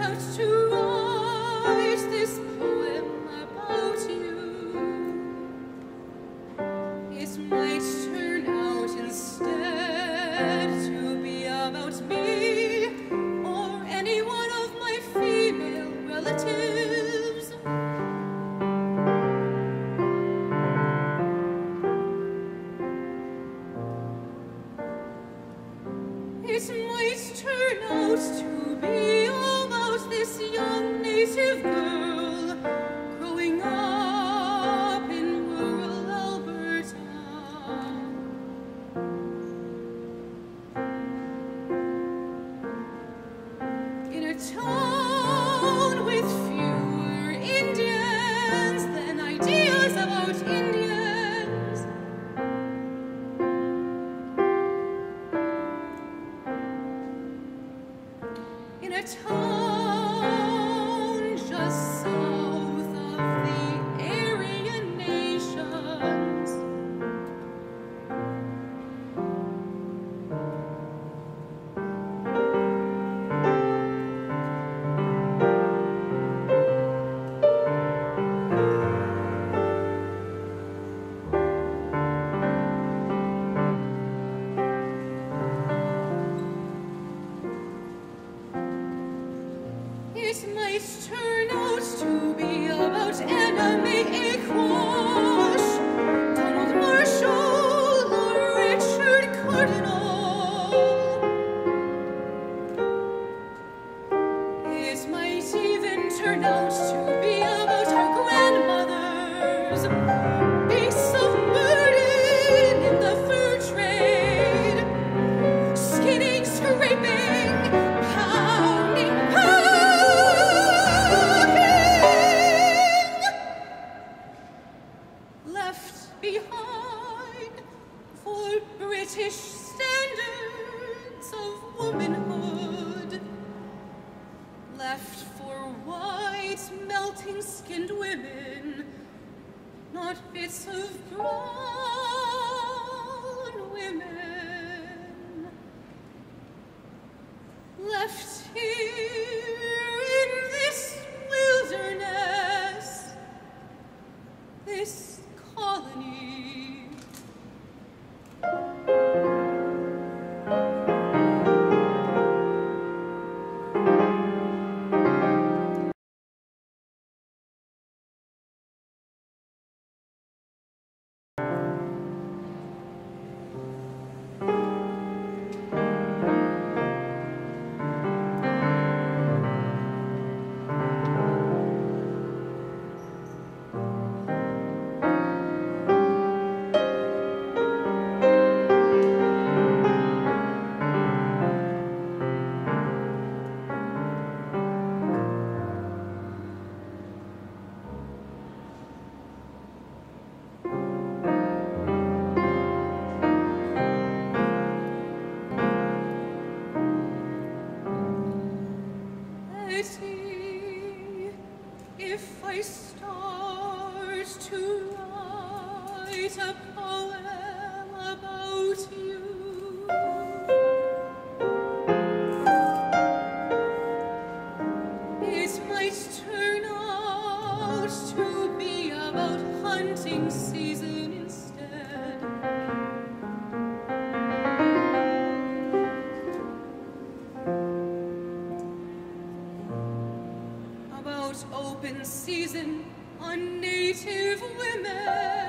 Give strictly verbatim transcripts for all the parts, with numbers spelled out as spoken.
out to write this poem about you. It might turn out instead to be about me or any one of my female relatives. It might turn out to be about this young native girl growing up in rural Alberta. In a town with fewer Indians than ideas about Indians. In a town just south of the Aryan nations. It might turn out to be about enemy Aquash, Donald Marshall, or Richard Cardinal. It might even turn out to be about our grandmothers, beasts of burden in the fur trade, skinning, scraping, pounding, left behind for British standards of womanhood, left for white, melting-skinned women, not bits of brown women, left here in this wilderness, this colony. Let's see if I start to write a poem about you. It might turn out to be about hunting season instead. About open season on native women.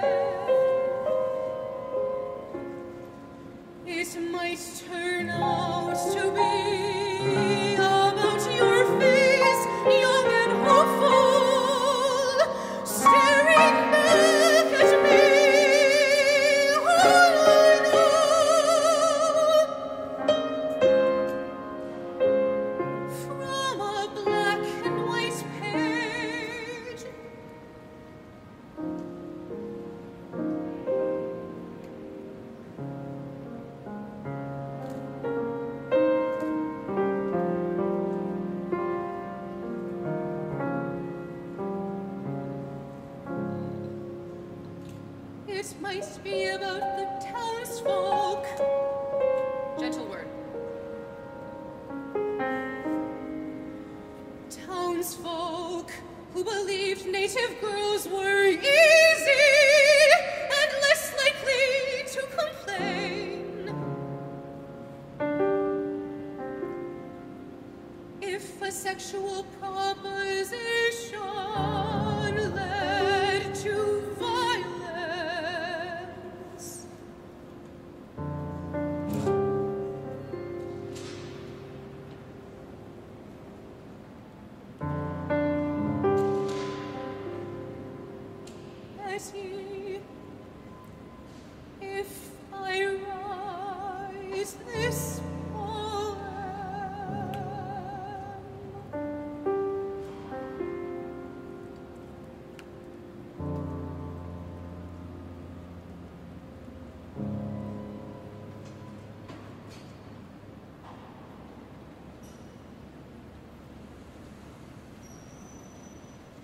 It might turn out to be about your face, young and hopeful, staring back at me. Oh, no. From a black and white page. It might be about the townsfolk. Gentle word. who believed native girls were easy and less likely to complain. If a sexual proposition led to violence, Betty, if I rise this